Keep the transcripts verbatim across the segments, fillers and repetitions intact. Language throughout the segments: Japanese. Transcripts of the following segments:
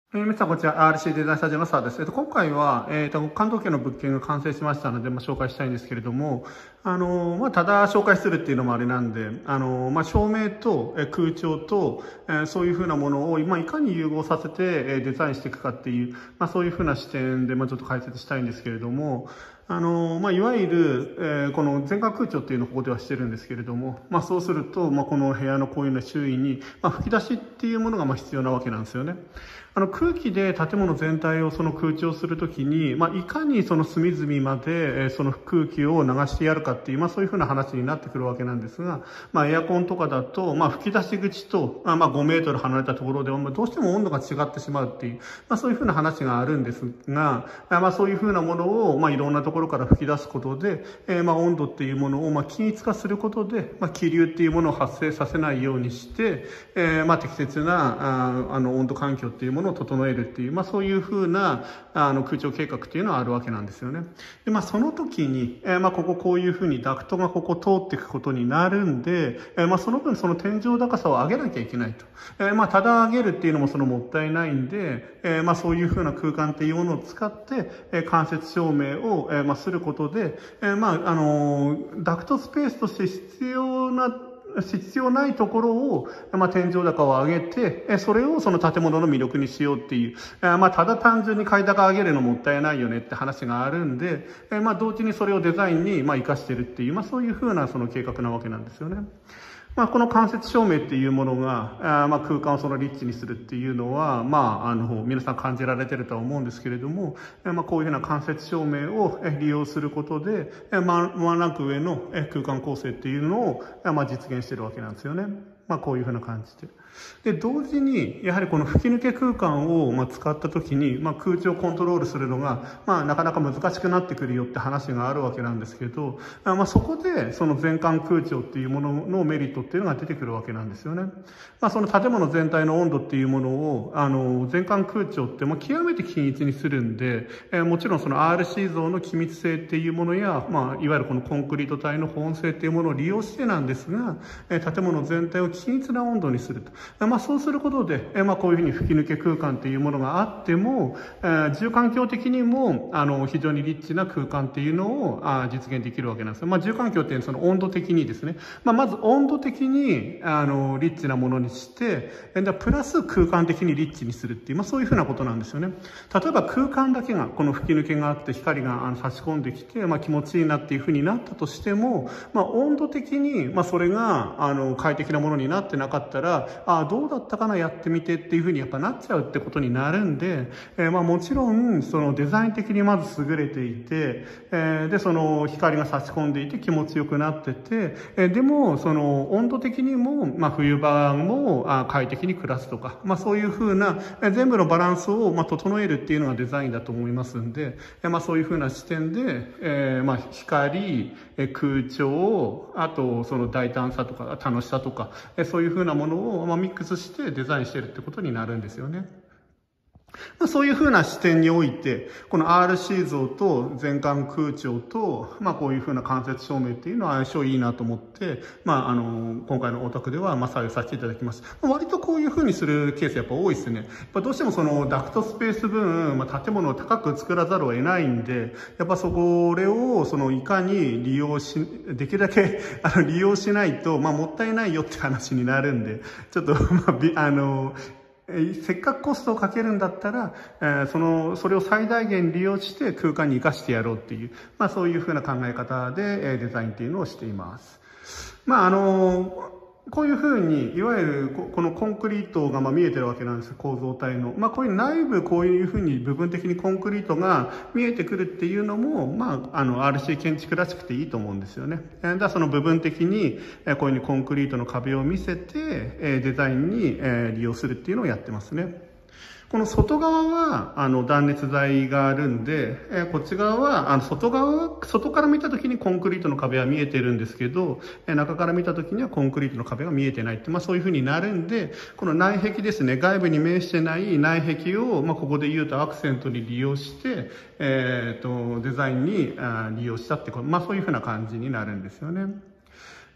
えー、皆さん、こちら アールシー デザインスタジオの澤です。えっと、今回は、えっと、関東圏の物件が完成しましたので、まあ、紹介したいんですけれども、あのー、まあ、ただ紹介するっていうのもあれなんで、あのー、まあ、照明と、えー、空調と、えー、そういうふうなものを、まあ、いかに融合させて、えー、デザインしていくかっていう、まあ、そういうふうな視点で、まあ、ちょっと解説したいんですけれども、あのー、まあ、いわゆる、えー、この全館空調っていうのをここではしてるんですけれども、まあ、そうすると、まあ、この部屋のこういうような周囲に、まあ、吹き出しっていうものが、まあ、必要なわけなんですよね。あの空気で建物全体をその空調するときに、まあ、いかにその隅々まで、えその空気を流してやるかっていう、まあ、そういうふうな話になってくるわけなんですが、まあ、エアコンとかだと、まあ、吹き出し口と、まあ、ごメートル離れたところでは、まあ、どうしても温度が違ってしまうっていう、まあ、そういうふうな話があるんですが、まあ、そういうふうなものを、まあ、いろんなところから吹き出すことで、えー、まあ、温度っていうものを、まあ、均一化することで、まあ、気流っていうものを発生させないようにして、えー、まあ、適切な、あ、あの、温度環境っていうものを整えるっていう、まあ、そういうふうなあの空調計画っていうのはあるわけなんですよね。で、まあ、その時に、えー、まあ、こここういうふうにダクトがここ通っていくことになるんで、えー、まあ、その分その天井高さを上げなきゃいけないと。えー、まあ、ただ上げるっていうのもそのもったいないんで、えー、まあ、そういうふうな空間っていうものを使って、えー、間接照明を、えー、まあ、することで、えー、まあ、あのー、ダクトスペースとして必要な必要ないところを、まあ、天井高を上げて、それをその建物の魅力にしようっていう、まあ、ただ単純に階高上げるのもったいないよねって話があるんで、まあ、同時にそれをデザインに、まあ、活かしてるっていう、まあ、そういうふうなその計画なわけなんですよね。まあ、この間接照明っていうものが、あまあ空間をそのリッチにするっていうのは、まあ、あの、皆さん感じられてるとは思うんですけれども、まあ、こういうふうな間接照明を利用することで、まあ、ワンランク上の空間構成っていうのを、まあ、実現してるわけなんですよね。まあ、こういうふうな感じで。で、同時に、やはりこの吹き抜け空間を、まあ、使った時に、まあ、空調をコントロールするのが、まあ、なかなか難しくなってくるよって話があるわけなんですけど、まあ、そこで、その全館空調っていうもののメリットっていうのが出てくるわけなんですよね。まあ、その建物全体の温度っていうものを、あの、全館空調って、まあ、極めて均一にするんで、えー、もちろんその アールシー 像の気密性っていうものや、まあ、いわゆるこのコンクリート体の保温性っていうものを利用してなんですが、えー、建物全体を均一な温度にすると。まあ、そうすることで、えー、まあ、こういうふうに吹き抜け空間っていうものがあっても、えー、住環境的にも、あの、非常にリッチな空間っていうのを、あ実現できるわけなんですよ。まあ、住環境っていうのはその温度的にですね、まあ、まず温度的に、あの、リッチなものにして、でプラス空間的にリッチにするっていう、まあ、そういうふうなことなんですよね。例えば空間だけが、この吹き抜けがあって光があの差し込んできて、まあ、気持ちいいなっていうふうになったとしても、まあ、温度的に、まあ、それが、あの、快適なものになってなかったら、あどうだったかな、やってみてっていうふうにやっぱなっちゃうってことになるんで、えー、まあ、もちろん、そのデザイン的にまず優れていて、えー、で、その光が差し込んでいて気持ちよくなってて、えー、でも、その温度的にも、まあ、冬場もあ快適に暮らすとか、まあ、そういうふうな、えー、全部のバランスを、まあ、整えるっていうのがデザインだと思いますんで、えー、まあ、そういうふうな視点で、えー、まあ、光、えー、空調、あと、その大胆さとか楽しさとか、えー、そういうふうなものを、まあ、ミックスしてデザインしてるってことになるんですよね。まあ、そういうふうな視点において、この アールシー 像と全館空調と、まあこういうふうな間接照明っていうのは相性いいなと思って、まああの、今回のお宅では、まあ採用させていただきます。割とこういうふうにするケースやっぱ多いですね。やっぱどうしてもそのダクトスペース分、まあ建物を高く作らざるを得ないんで、やっぱそこ、れを、そのいかに利用し、できるだけ、あの、利用しないと、まあもったいないよって話になるんで、ちょっと、まあ、あの、せっかくコストをかけるんだったら、えー、その、それを最大限利用して空間に活かしてやろうっていう、まあそういうふうな考え方で、えー、デザインっていうのをしています。まああのー、こういうふうに、いわゆるこのコンクリートがまあ見えてるわけなんですよ、構造体の。まあこういう内部こういうふうに部分的にコンクリートが見えてくるっていうのも、まああの アールシー 建築らしくていいと思うんですよね。だからその部分的にこういうふうにコンクリートの壁を見せてデザインに利用するっていうのをやってますね。この外側は、あの、断熱材があるんで、えー、こっち側は、あの、外側は、外から見た時にコンクリートの壁は見えてるんですけど、えー、中から見た時にはコンクリートの壁が見えてないって、まあそういう風になるんで、この内壁ですね、外部に面してない内壁を、まあここで言うとアクセントに利用して、えっと、デザインにあ利用したってこと、まあそういう風な感じになるんですよね。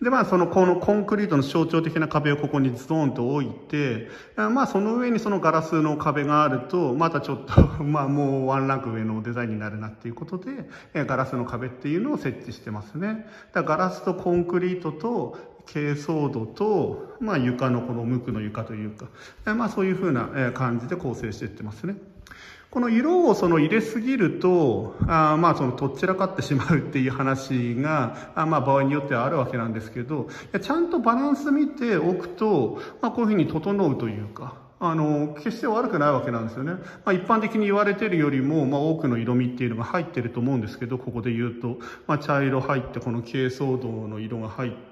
で、まあ、その、このコンクリートの象徴的な壁をここにズドーンと置いて、まあ、その上にそのガラスの壁があると、またちょっと、まあ、もうワンランク上のデザインになるなっていうことで、ガラスの壁っていうのを設置してますね。だからガラスとコンクリートと、珪藻土と、まあ、床のこの無垢の床というか、まあ、そういうふうな感じで構成していってますね。この色をその入れすぎると、あまあそのとっちらかってしまうっていう話が、あまあ場合によってはあるわけなんですけど、ちゃんとバランス見ておくと、まあこういうふうに整うというか、あの、決して悪くないわけなんですよね。まあ一般的に言われているよりも、まあ多くの色味っていうのが入ってると思うんですけど、ここで言うと、まあ茶色入って、この珪藻土の色が入って、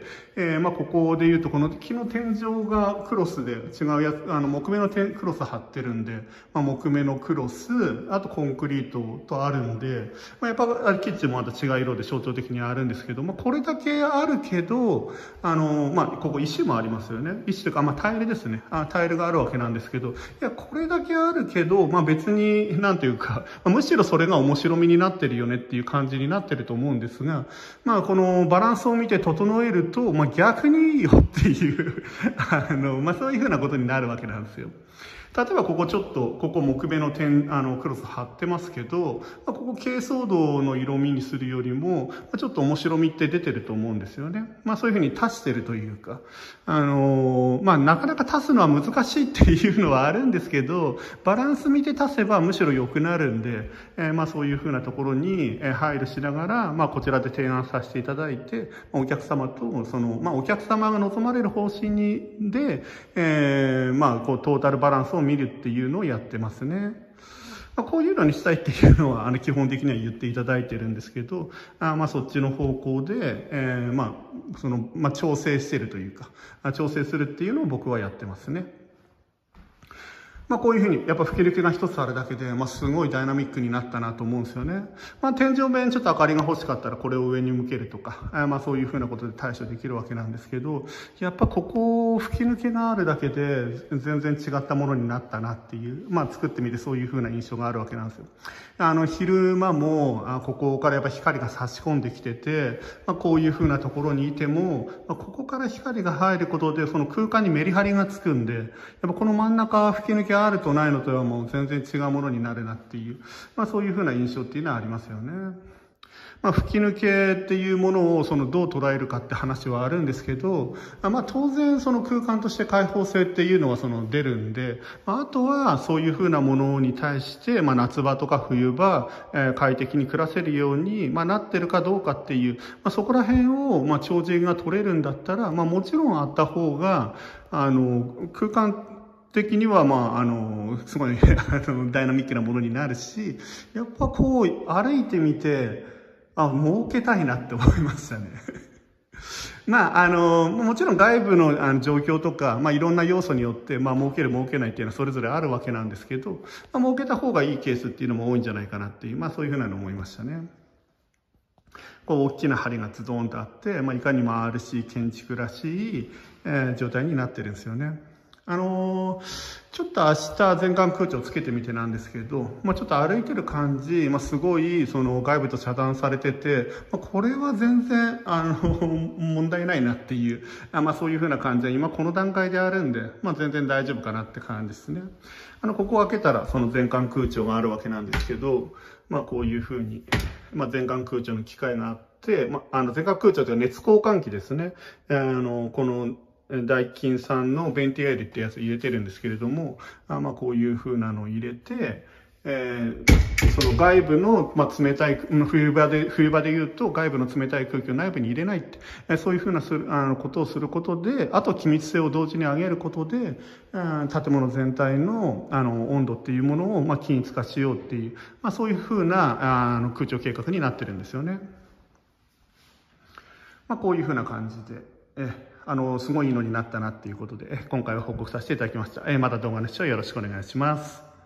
えー、まあここで言うと、この木の天井がクロスで違うやつ、あの木目のクロス貼ってるんで、まあ木目のクロス、あとコンクリートとあるんで、まあやっぱキッチンもまた違う色で象徴的にあるんですけど、まあこれだけあるけど、あの、まあここ石もありますよね。石というか、まあタイルですね。あタイルがあるわけなんですけど、いや、これだけあるけど、まあ別に、なんていうか、むしろそれが面白みになってるよねっていう感じになってると思うんですが、まあこのバランスを見て整えると、まあ逆にいいよっていう、あの、まあそういうふうなことになるわけなんですよ。例えばここちょっと、ここ木目の点、あの、クロス貼ってますけど、まあ、ここ珪藻土の色味にするよりも、まあ、ちょっと面白みって出てると思うんですよね。まあそういうふうに足してるというか、あのー、まあなかなか足すのは難しいっていうのはあるんですけど、バランス見て足せばむしろ良くなるんで、えー、まあそういうふうなところに配慮しながら、まあこちらで提案させていただいて、お客様と、その、まあお客様が望まれる方針に、で、えー、まあこうトータルバランスを見るっていうのをやってますね。まあ、こういうのにしたいっていうのは、あの、基本的には言っていただいてるんですけど、あまあ、そっちの方向で、えー、まあ、その、まあ、調整してるというか、調整するっていうのを僕はやってますね。まあこういうふうに、やっぱ吹き抜けが一つあるだけで、まあすごいダイナミックになったなと思うんですよね。まあ天井面ちょっと明かりが欲しかったらこれを上に向けるとか、まあそういうふうなことで対処できるわけなんですけど、やっぱここ吹き抜けがあるだけで全然違ったものになったなっていう、まあ作ってみてそういうふうな印象があるわけなんですよ。あの昼間も、あここからやっぱ光が差し込んできてて、まあこういうふうなところにいても、まあ、ここから光が入ることでその空間にメリハリがつくんで、やっぱこの真ん中吹き抜けあるとないのとはもう全然違うものになるなっていう、まあそういうふうな印象っていうのはありますよね。まあ吹き抜けっていうものをそのどう捉えるかって話はあるんですけど、まあ当然その空間として開放性っていうのはその出るんで、あとはそういうふうなものに対して、まあ夏場とか冬場、えー、快適に暮らせるように、まあなってるかどうかっていう、まあそこら辺を、まあ調整が取れるんだったら、まあもちろんあった方が、あの、空間、的には、まあ、あの、すごい、あの、ダイナミックなものになるし、やっぱこう、歩いてみて、あ、儲けたいなって思いましたね。まあ、あの、もちろん外部のあの状況とか、まあ、いろんな要素によって、まあ、儲ける儲けないっていうのはそれぞれあるわけなんですけど、まあ、儲けた方がいいケースっていうのも多いんじゃないかなっていう、まあ、そういうふうなのを思いましたね。こう、大きな梁がズドンとあって、まあ、いかにも アールシー 建築らしい、えー、状態になってるんですよね。あのー、ちょっと明日全館空調つけてみてなんですけど、まあちょっと歩いてる感じ、まあすごいその外部と遮断されてて、まあ、これは全然、あの、問題ないなっていう、あまあそういうふうな感じで今この段階であるんで、まあ全然大丈夫かなって感じですね。あの、ここを開けたらその全館空調があるわけなんですけど、まあこういうふうに、まあ全館空調の機械があって、まああの全館空調というのは熱交換器ですね。あの、この、ダイキンさんのベンティエールってやつ入れてるんですけれども、あまあこういう風なのを入れて、えー、その外部の、まあ、冷たい、冬場で、冬場で言うと外部の冷たい空気を内部に入れないって、えー、そういう風なする、あの、ことをすることで、あと気密性を同時に上げることで、うん、建物全体の、あの、温度っていうものを、まあ、均一化しようっていう、まあ、そういう風な、あの、空調計画になってるんですよね。まあ、こういう風な感じで、えあの、すごいのになったなっていうことで、今回は報告させていただきました。また動画の視聴よろしくお願いします。